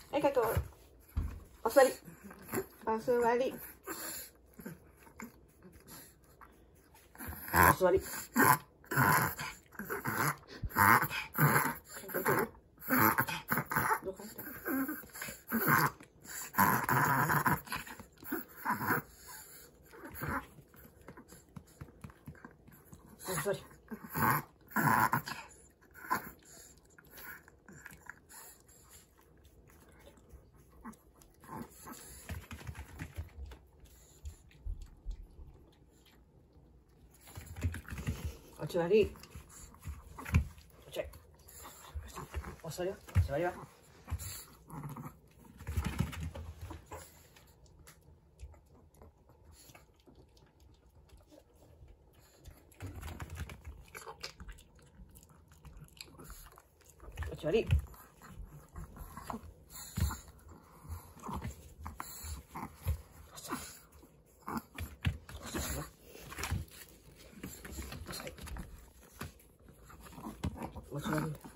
はい、お座り。お座り。お座り。どこ行った？お座り。お座り。お座りよ。座りよ。お座り。お座り。